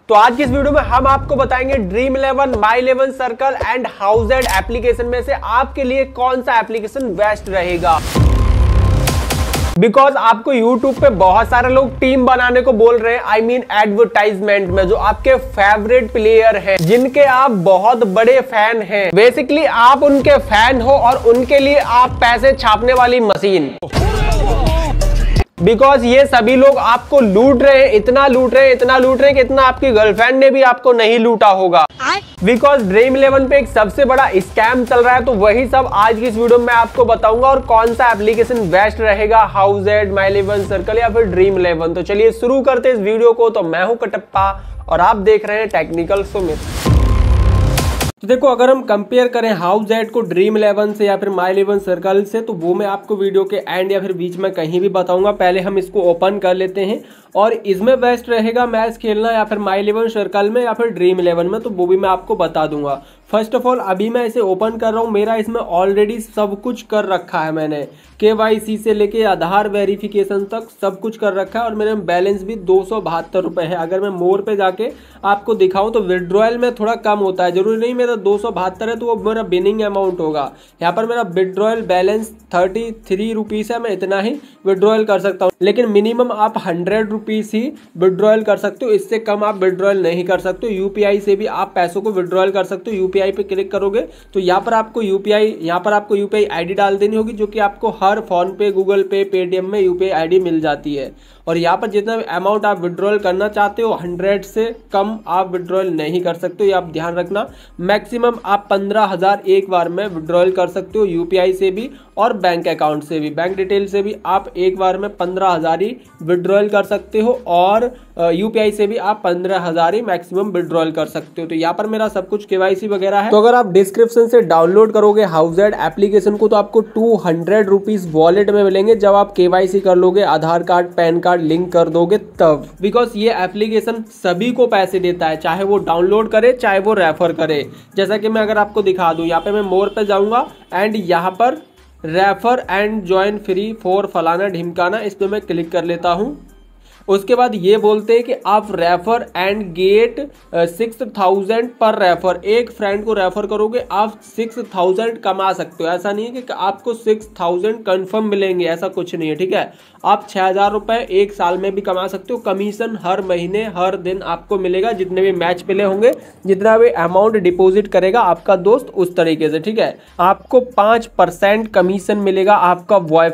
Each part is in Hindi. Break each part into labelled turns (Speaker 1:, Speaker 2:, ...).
Speaker 1: तो आज की इस वीडियो में हम आपको बताएंगे dream 11, my 11 circle and Howzat application में से आपके लिए कौन सा एप्लीकेशन बेस्ट रहेगा। बिकॉज आपको YouTube पे बहुत सारे लोग टीम बनाने को बोल रहे हैं, आई मीन एडवर्टाइजमेंट में, जो आपके फेवरेट प्लेयर हैं, जिनके आप बहुत बड़े फैन हैं। बेसिकली आप उनके फैन हो और उनके लिए आप पैसे छापने वाली मशीन। बिकॉज ये सभी लोग आपको लूट रहे हैं, इतना लूट रहे हैं कि इतना आपकी गर्लफ्रेंड ने भी आपको नहीं लूटा होगा। बिकॉज ड्रीम 11 पे एक सबसे बड़ा स्कैम चल रहा है, तो वही सब आज की इस वीडियो में आपको बताऊंगा और कौन सा एप्लीकेशन बेस्ट रहेगा, हाउजेड, माई 11 सर्कल या फिर ड्रीम 11। तो चलिए शुरू करते हैं इस वीडियो को। तो मैं हूं कटप्पा और आप देख रहे हैं टेक्निकल सुमित। तो देखो, अगर हम कंपेयर करें हाउजेड को ड्रीम 11 से या फिर माई 11 सर्कल से, तो वो मैं आपको वीडियो के एंड या फिर बीच में कहीं भी बताऊंगा। पहले हम इसको ओपन कर लेते हैं और इसमें बेस्ट रहेगा मैच खेलना या फिर माई 11 सर्कल में या फिर ड्रीम 11 में, तो वो भी मैं आपको बता दूंगा। फर्स्ट ऑफ ऑल अभी मैं इसे ओपन कर रहा हूँ, मेरा इसमें ऑलरेडी सब कुछ कर रखा है मैंने, KYC से लेके आधार वेरिफिकेशन तक सब कुछ कर रखा है और मेरे बैलेंस भी 272 रुपये है। अगर मैं मोर पे जाके आपको दिखाऊं तो विड्रॉयल में थोड़ा कम होता है, जरूरी नहीं मेरा 272 है तो वो मेरा बिनिंग अमाउंट होगा। यहाँ पर मेरा विड्रॉयल बैलेंस 33 रुपीज़ है, मैं इतना ही विड्रॉयल कर सकता हूँ, लेकिन मिनिमम आप 100 रुपीज़ ही विड्रॉयल कर सकते हो, इससे कम आप विड्रॉयल नहीं कर सकते हो। UPI से भी आप पैसों को विड्रॉयल कर सकते हो। UPI पे क्लिक करोगे तो यहाँ पर आपको UPI ID डाल देनी होगी, जो कि आपको हर PhonePe, Google Pay, Paytm में UPI ID मिल जाती है। और यहाँ पर जितना अमाउंट आप विड्रॉल करना चाहते हो 100 से कम आप विड्रॉल नहीं कर सकते हो, ये आप ध्यान रखना। मैक्सिमम आप 15,000 एक बार में विड्रॉल कर सकते हो, UPI से भी और बैंक अकाउंट से भी, बैंक डिटेल से भी आप एक बार में 15,000 ही विड्रॉल कर सकते हो और UPI से भी आप 15,000 ही मैक्सिमम विड्रॉल कर सकते हो। तो यहाँ पर मेरा सब कुछ KYC वगैरह है। तो अगर आप डिस्क्रिप्शन से डाउनलोड करोगे हाउजेड एप्लीकेशन को तो आपको 200 रुपीज वॉलेट में मिलेंगे जब आप KYC कर लोगे, Aadhaar card, PAN card link कर दोगे तब। बिकॉज ये एप्लीकेशन सभी को पैसे देता है, चाहे वो डाउनलोड करे चाहे वो रेफर करे। जैसा कि मैं अगर आपको दिखा दूं, यहाँ पे मैं मोर पे जाऊंगा एंड यहाँ पर refer and join free for फलाना ढिमकाना, इस पे मैं क्लिक कर लेता हूँ। उसके बाद ये बोलते हैं कि आप रेफर एंड गेट 6000 पर रेफर, एक फ्रेंड को रेफर करोगे आप 6000 कमा सकते हो। ऐसा नहीं है कि आपको 6000 कंफर्म मिलेंगे, ऐसा कुछ नहीं है, ठीक है। आप 6000 रुपये एक साल में भी कमा सकते हो। कमीशन हर महीने हर दिन आपको मिलेगा, जितने भी मैच प्ले होंगे, जितना भी अमाउंट डिपॉजिट करेगा आपका दोस्त, उस तरीके से, ठीक है। आपको 5% कमीशन मिलेगा आपका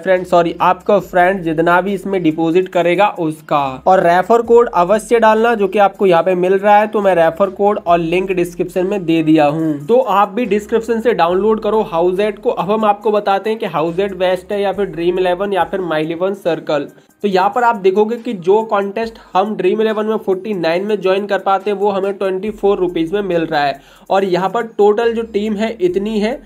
Speaker 1: आपका फ्रेंड जितना भी इसमें डिपॉजिट करेगा उसका। और रेफर कोड अवश्य डालना, जो कि आपको यहाँ पे मिल रहा है, तो मैं रेफर कोड और लिंक डिस्क्रिप्शन में दे दिया हूँ, तो आप भी डिस्क्रिप्शन से डाउनलोड करो हाउजेड को। अब हम आपको बताते हैं कि हाउजेड बेस्ट है या फिर ड्रीम 11 या फिर माई 11 सर्कल। तो यहाँ पर आप देखोगे कि जो कॉन्टेस्ट हम ड्रीम 11 में 49 में ज्वाइन कर पाते हैं वो हमें 24 रुपीज में मिल रहा है। और यहाँ पर टोटल जो टीम है इतनी है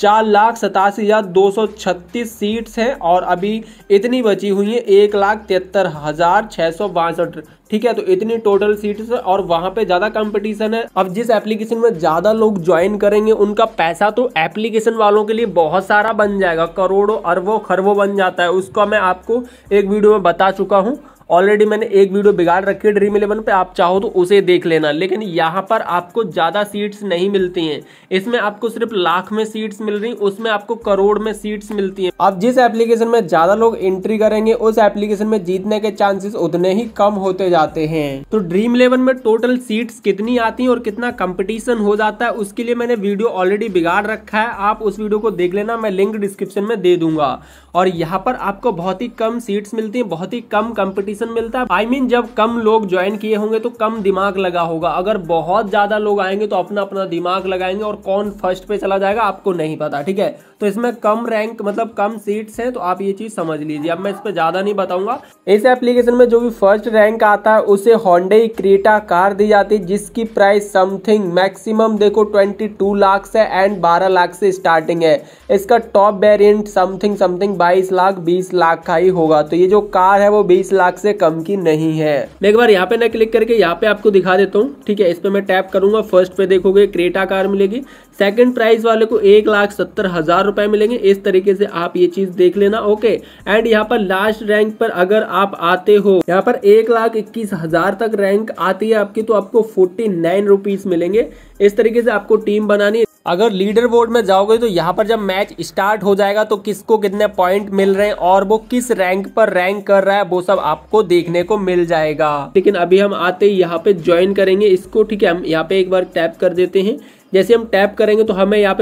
Speaker 1: 4,87,236 सीट्स हैं और अभी इतनी बची हुई है 1,73,662, ठीक है। तो इतनी टोटल सीट्स है और वहां पे ज्यादा कंपटीशन है। अब जिस एप्लीकेशन में ज्यादा लोग ज्वाइन करेंगे उनका पैसा तो एप्लीकेशन वालों के लिए बहुत सारा बन जाएगा, करोड़ों अरबों खरबों बन जाता है। उसका मैं आपको एक वीडियो में बता चुका हूँ, ऑलरेडी मैंने एक वीडियो बिगाड़ रखी है ड्रीम 11 पे, आप चाहो तो उसे देख लेना। लेकिन यहाँ पर आपको ज्यादा सीट्स नहीं मिलती हैं, इसमें आपको सिर्फ लाख में सीट्स मिल रही, उसमें आपको करोड़ में सीट्स मिलती हैं। अब जिस एप्लीकेशन में ज्यादा लोग एंट्री करेंगे उस एप्लीकेशन में जीतने के चांसेस उतने ही कम होते जाते हैं। तो ड्रीम 11 में टोटल सीट्स कितनी आती है और कितना कंपटीशन हो जाता है, उसके लिए मैंने वीडियो ऑलरेडी बिगाड़ रखा है, आप उस वीडियो को देख लेना, मैं लिंक डिस्क्रिप्शन में दे दूंगा। और यहाँ पर आपको बहुत ही कम सीट्स मिलती है, बहुत ही कम कंपटीशन मिलता है। आई मीन जब कम लोग ज्वाइन किए होंगे तो कम दिमाग लगा होगा, अगर बहुत ज्यादा लोग आएंगे तो अपना अपना दिमाग लगाएंगे और कौन फर्स्ट पे चला जाएगा आपको नहीं पता, ठीक है। तो इसमें कम रैंक मतलब कम सीट्स हैं, तो आप ये चीज समझ लीजिए। अब मैं इस पे ज्यादा नहीं बताऊंगा। इस एप्लीकेशन में जो भी फर्स्ट रैंक आता है उसे होंडा क्रेटा कार दी जाती है, जिसकी प्राइस समथिंग मैक्सिमम देखो 22 लाख से एंड 12 लाख से स्टार्टिंग है। इसका top variant something 22 lakh 20 lakh का ही होगा। तो ये जो कार है वो 20 लाख से कम की नहीं है। मैं एक बार यहाँ पे ना क्लिक करके यहाँ पे आपको दिखा देता हूँ, ठीक है। इस पे मैं टैप करूंगा, फर्स्ट पे देखोगे क्रेटा कार मिलेगी, सेकंड प्राइस वाले को 1,70,000 रुपए मिलेंगे। इस तरीके से आप ये चीज देख लेना। ओके, एंड यहाँ पर लास्ट रैंक पर अगर आप आते हो, यहाँ पर 1,21,000 तक रैंक आती है आपकी, तो आपको 49 रुपीज मिलेंगे। इस तरीके से आपको टीम बनानी है। अगर लीडर बोर्ड में जाओगे तो यहाँ पर जब मैच स्टार्ट हो जाएगा तो किसको कितने पॉइंट मिल रहे हैं और वो किस रैंक पर रैंक कर रहा है वो सब आपको देखने को मिल जाएगा। लेकिन अभी हम आते ही यहाँ पे ज्वाइन करेंगे इसको, ठीक है। हम यहाँ पे एक बार टैप कर देते हैं। जैसे हम टैप करेंगे तो हमें यहाँ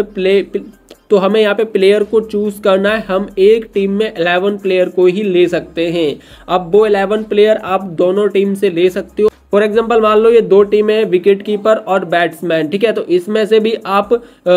Speaker 1: पे प्लेयर को चूज करना है। हम एक टीम में 11 प्लेयर को ही ले सकते हैं। अब वो 11 प्लेयर आप दोनों टीम से ले सकते हो। फॉर एग्जांपल मान लो ये 2 टीमें हैं, विकेट कीपर और बैट्समैन, ठीक है। तो इसमें से भी आप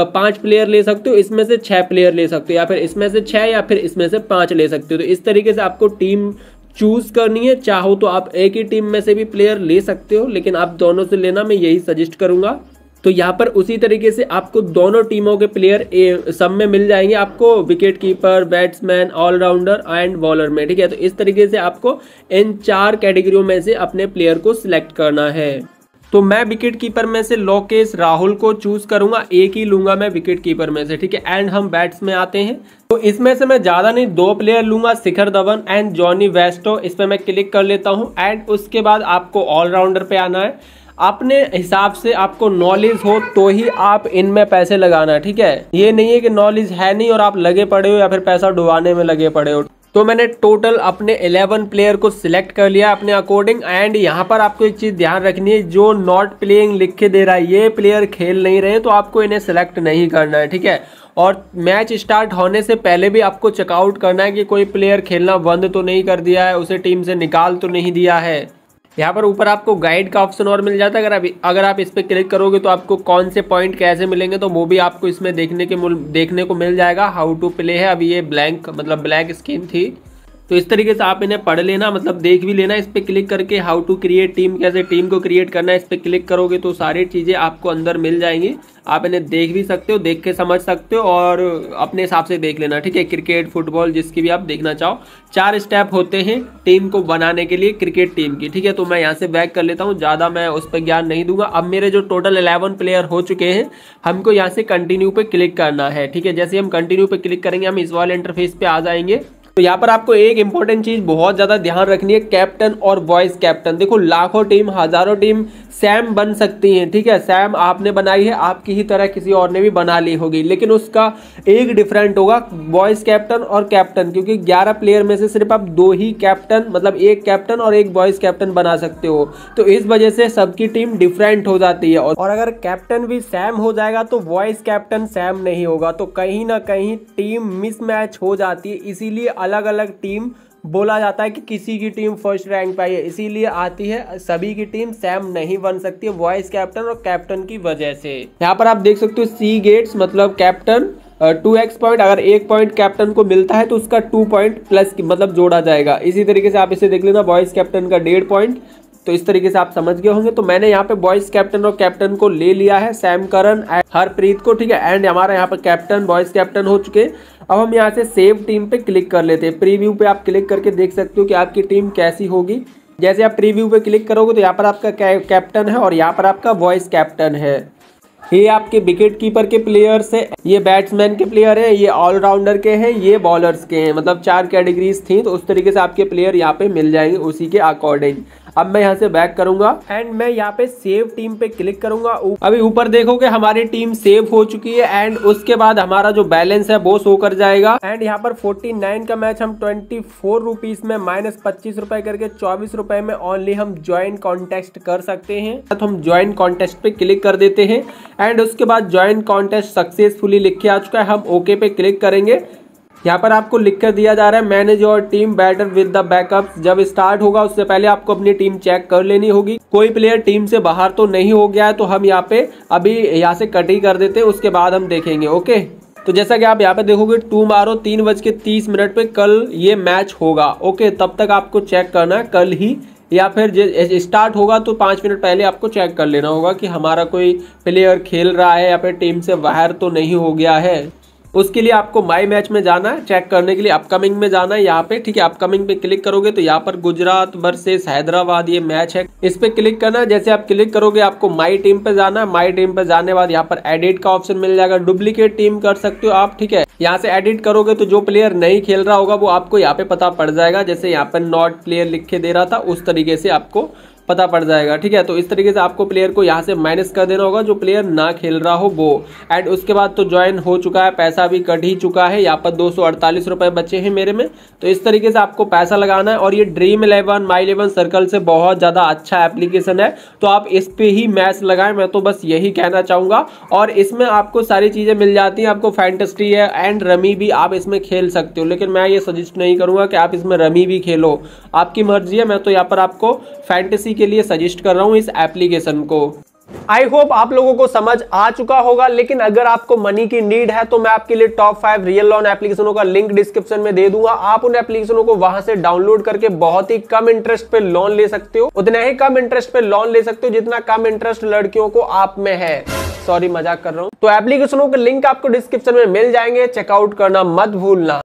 Speaker 1: 5 प्लेयर ले सकते हो, इसमें से 6 प्लेयर ले सकते हो, या फिर इसमें से 6 या फिर इसमें से 5 ले सकते हो। तो इस तरीके से आपको टीम चूज करनी है। चाहो तो आप एक ही टीम में से भी प्लेयर ले सकते हो, लेकिन आप दोनों से लेना, मैं यही सजेस्ट करूंगा। तो यहाँ पर उसी तरीके से आपको दोनों टीमों के प्लेयर सब में मिल जाएंगे, आपको wicket keeper, batsman, allrounder and bowler में, ठीक है। तो इस तरीके से आपको इन 4 कैटेगरियों में से अपने प्लेयर को सिलेक्ट करना है। तो मैं विकेट कीपर में से लोकेश राहुल को चूज करूंगा, एक ही लूंगा मैं विकेट कीपर में से, ठीक है। एंड हम बैट्स में आते हैं, तो इसमें से मैं ज्यादा नहीं 2 प्लेयर लूंगा, Shikhar Dhawan and Jonny Bairstow. इस पे मैं क्लिक कर लेता हूं। एंड उसके बाद आपको ऑलराउंडर पे आना है। अपने हिसाब से आपको नॉलेज हो तो ही आप इनमें पैसे लगाना है, ठीक है। ये नहीं है कि नॉलेज है नहीं और आप लगे पड़े हो या फिर पैसा डुबाने में लगे पड़े हो। तो मैंने टोटल अपने 11 प्लेयर को सिलेक्ट कर लिया अपने अकॉर्डिंग। एंड यहाँ पर आपको एक चीज ध्यान रखनी है, जो नॉट प्लेइंग लिख के दे रहा है, ये प्लेयर खेल नहीं रहे, तो आपको इन्हें सिलेक्ट नहीं करना है, ठीक है। और मैच स्टार्ट होने से पहले भी आपको चेकआउट करना है कि कोई प्लेयर खेलना बंद तो नहीं कर दिया है, उसे टीम से निकाल तो नहीं दिया है। यहाँ पर ऊपर आपको गाइड का ऑप्शन और मिल जाता है। अगर आप इस पर क्लिक करोगे तो आपको कौन से पॉइंट कैसे मिलेंगे तो वो भी आपको इसमें देखने को मिल जाएगा। हाउ टू प्ले है, अभी ये ब्लैंक स्क्रीन थी, तो इस तरीके से आप इन्हें पढ़ लेना, मतलब देख भी लेना। इस पे क्लिक करके हाउ टू क्रिएट टीम, कैसे टीम को क्रिएट करना है, इस पे क्लिक करोगे तो सारी चीजें आपको अंदर मिल जाएंगी। आप इन्हें देख भी सकते हो, देख के समझ सकते हो और अपने हिसाब से देख लेना, ठीक है। क्रिकेट, फुटबॉल, जिसकी भी आप देखना चाहो। 4 स्टेप होते हैं टीम को बनाने के लिए, क्रिकेट टीम की, ठीक है। तो मैं यहाँ से बैक कर लेता हूँ, ज्यादा मैं उस पर ज्ञान नहीं दूंगा। अब मेरे जो टोटल 11 प्लेयर हो चुके हैं, हमको यहाँ से कंटिन्यू पे क्लिक करना है, ठीक है। जैसे हम कंटिन्यू पे क्लिक करेंगे हम इस वाले इंटरफेस पे आ जाएंगे। तो यहाँ पर आपको एक इंपॉर्टेंट चीज बहुत ज्यादा ध्यान रखनी है, कैप्टन और वॉइस कैप्टन। देखो लाखों टीम, हजारों टीम सैम बन सकती हैं, ठीक है। सैम आपने बनाई है, आपकी ही तरह किसी और ने भी बना ली होगी, लेकिन उसका एक डिफरेंट होगा, वॉइस कैप्टन और कैप्टन। क्योंकि 11 प्लेयर में से सिर्फ आप 2 ही कैप्टन, मतलब एक कैप्टन और एक वॉइस कैप्टन बना सकते हो। तो इस वजह से सबकी टीम डिफरेंट हो जाती है। और अगर कैप्टन भी सैम हो जाएगा तो वॉइस कैप्टन सैम नहीं होगा, तो कहीं ना कहीं टीम मिसमैच हो जाती है। इसीलिए अलग अलग टीम बोला जाता है कि किसी की टीम फर्स्ट रैंक पे आई है, इसीलिए आती है। सभी की टीम सेम नहीं बन सकती है वॉइस कैप्टन और कैप्टन की वजह से। यहाँ पर आप देख सकते हो सी गेट्स मतलब कैप्टन 2x पॉइंट, अगर 1 पॉइंट कैप्टन को मिलता है तो उसका 2 पॉइंट प्लस मतलब जोड़ा जाएगा। इसी तरीके से आप इसे देख लेना, वॉइस कैप्टन का 1.5 पॉइंट। तो इस तरीके से आप समझ गए होंगे। तो मैंने यहाँ पे वॉइस कैप्टन और कैप्टन को ले लिया है, सैम करन, हरप्रीत को, ठीक है। एंड हमारा यहाँ पे कैप्टन, वॉइस कैप्टन हो चुके। अब हम यहाँ से सेव टीम पे क्लिक कर लेते हैं। प्रीव्यू पे आप क्लिक करके देख सकते हो कि आपकी टीम कैसी होगी। जैसे आप प्रीव्यू पे क्लिक करोगे तो यहाँ पर आपका कैप्टन है और यहाँ पर आपका वॉइस कैप्टन है। ये आपके विकेट कीपर के प्लेयर्स है, ये बैट्समैन के प्लेयर है, ये ऑलराउंडर के हैं, ये बॉलर्स के हैं। मतलब 4 कैटेगरीज थी, तो उस तरीके से आपके प्लेयर यहाँ पे मिल जाएंगे उसी के अकॉर्डिंग। अब मैं यहाँ से बैक करूंगा एंड मैं यहाँ पे सेव टीम पे क्लिक करूंगा। अभी ऊपर देखोगे हमारी टीम सेव हो चुकी है एंड उसके बाद हमारा जो बैलेंस है वो शो कर जाएगा। एंड यहाँ पर 49 का मैच हम 24 रुपीज में -25 रुपए करके 24 रुपए में ओनली हम ज्वाइन कॉन्टेस्ट कर सकते हैं। तो हम ज्वाइन कॉन्टेस्ट पे क्लिक कर देते हैं एंड उसके बाद ज्वाइन कॉन्टेस्ट सक्सेसफुली लिख के आ चुका है। हम ओके पे क्लिक करेंगे। यहाँ पर आपको लिख कर दिया जा रहा है manage your team better with the backup. जब स्टार्ट होगा उससे पहले आपको अपनी टीम चेक कर लेनी होगी। कोई प्लेयर टीम से बाहर तो नहीं हो गया है, तो हम यहाँ पे अभी यहाँ से कट ही कर देते हैं, उसके बाद हम देखेंगे। ओके, तो जैसा कि आप यहाँ पे देखोगे टुमारो 3:30 पे कल ये मैच होगा। ओके, तब तक आपको चेक करना है कल ही, या फिर स्टार्ट होगा तो 5 मिनट पहले आपको चेक कर लेना होगा कि हमारा कोई प्लेयर खेल रहा है या फिर टीम से बाहर तो नहीं हो गया है। उसके लिए आपको माई मैच में जाना है, चेक करने के लिए अपकमिंग में जाना है यहाँ पे, ठीक है। अपकमिंग पे क्लिक करोगे तो यहाँ पर गुजरात वर्सेस हैदराबाद ये मैच है, इस पे क्लिक करना है। जैसे आप क्लिक करोगे आपको माई टीम पे जाना है। माई टीम पे जाने बाद यहाँ पर एडिट का ऑप्शन मिल जाएगा, डुप्लीकेट टीम कर सकते हो आप, ठीक है। यहाँ से एडिट करोगे तो जो प्लेयर नहीं खेल रहा होगा वो आपको यहाँ पे पता पड़ जाएगा। जैसे यहाँ पर नॉट प्लेयर लिख के दे रहा था, उस तरीके से आपको पता पड़ जाएगा, ठीक है। तो इस तरीके से आपको प्लेयर को यहाँ से माइनस कर देना होगा, जो प्लेयर ना खेल रहा हो वो। एंड उसके बाद तो ज्वाइन हो चुका है, पैसा भी कट ही चुका है। यहाँ पर 248 रुपए बचे हैं मेरे में। तो इस तरीके से आपको पैसा लगाना है। और ये ड्रीम 11 माई 11 सर्कल से बहुत ज़्यादा अच्छा एप्लीकेशन है, तो आप इस पे ही मैच लगाएं, मैं तो बस यही कहना चाहूँगा। और इसमें आपको सारी चीज़ें मिल जाती हैं, आपको फैंटेसी है एंड रमी भी आप इसमें खेल सकते हो, लेकिन मैं ये सजेस्ट नहीं करूँगा कि आप इसमें रमी भी खेलो, आपकी मर्जी है। मैं तो यहाँ पर आपको फैंटेसी के लिए सजेस्ट कर रहा हूं इस एप्लीकेशन को। आई होप आप लोगों को समझ आ चुका होगा। लेकिन अगर आपको मनी की नीड है तो मैं आपके लिए टॉप 5 रियल लोन एप्लीकेशनों का लिंक डिस्क्रिप्शन में दे दूंगा। आप उन एप्लीकेशनों को वहां से डाउनलोड करके बहुत ही कम इंटरेस्ट पे लोन ले सकते हो, उतना ही कम इंटरेस्ट पे लोन ले सकते हो जितना कम इंटरेस्ट लड़कियों को आप में है। सॉरी, मजाक कर रहा हूं। तो एप्लीकेशनों के लिंक आपको डिस्क्रिप्शन में मिल जाएंगे, चेकआउट करना मत भूलना।